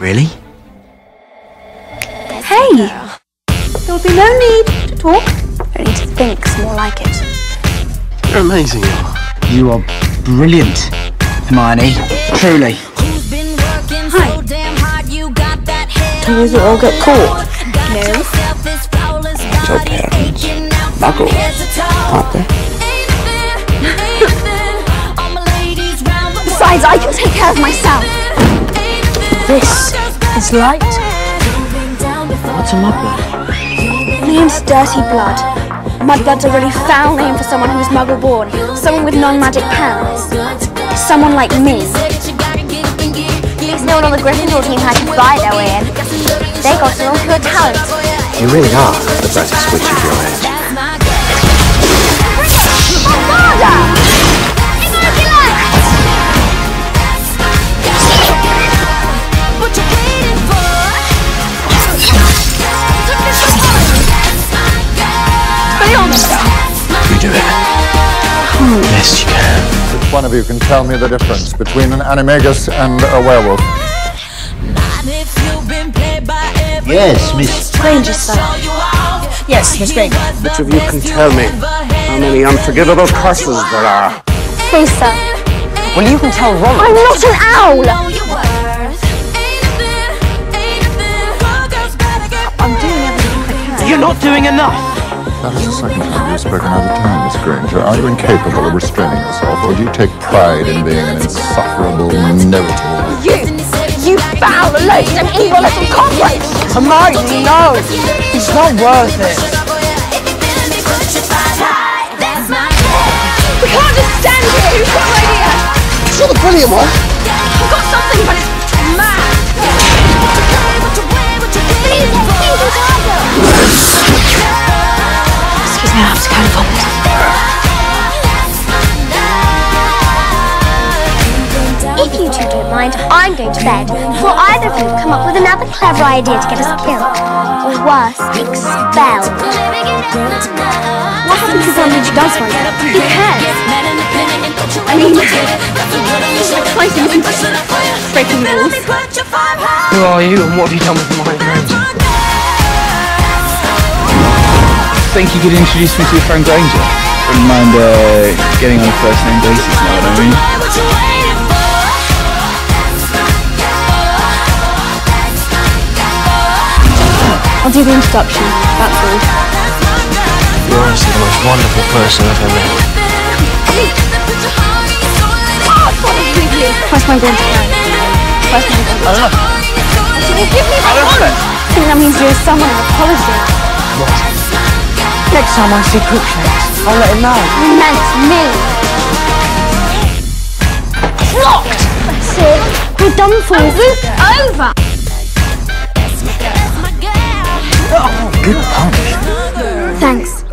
Really? Hey! There will be no need to talk. Only to think's more like it. You're amazing, you are. You are brilliant, Hermione. Truly. Hi. Toys will all get caught. No. Your parents. Muggles, aren't they? Besides, I can take care of myself. This is light. What's a muggle? Name's Dirty Blood. Mudblood's a really foul name for someone who's muggle-born. Someone with non-magic powers. Someone like me. At least no one on the Gryffindor team had to buy their way in. They got it on pure talent. You really are the brightest witch of your age. You do it. Yes, you can. Which one of you can tell me the difference between an animagus and a werewolf? Yes, Miss Granger, sir. Yes, Miss Granger. Which of you can tell me how many unforgivable curses there are? Please, sir. Well, you can tell Ron. I'm not an owl! I'm doing everything I can. You're not doing enough. That is the second time you've spoken out of turn, Miss Granger. Are you incapable of restraining yourself, or do you take pride in being an insufferable know-it-all? You foul, loathsome, and evil little cockroach! Hermione, no. It's not worth it. We can't just stand here! Who's got an idea? It's not the brilliant one. We've got something, but it's mad! Excuse me, I have to go and vomit. If you two don't mind, I'm going to bed before either of you come up with another clever idea to get us killed. Or worse, expelled. What happens if Umbridge does find out? Who cares? I mean, exciting, isn't it? Breaking the rules. Who are you and what have you done with my Granger? Think you could introduce me to your friend Granger? Wouldn't mind getting on a first name basis now, I mean. I'll do the introduction, that's all. You're honestly the most wonderful person I've ever met. First one going to carry. First one going to carry. Give me my one! I think that means you're someone an apology. Next time I see Crookshanks, I'll let him know. You meant me. Locked! That's it. We're done for. It's over. Good punch. Thanks.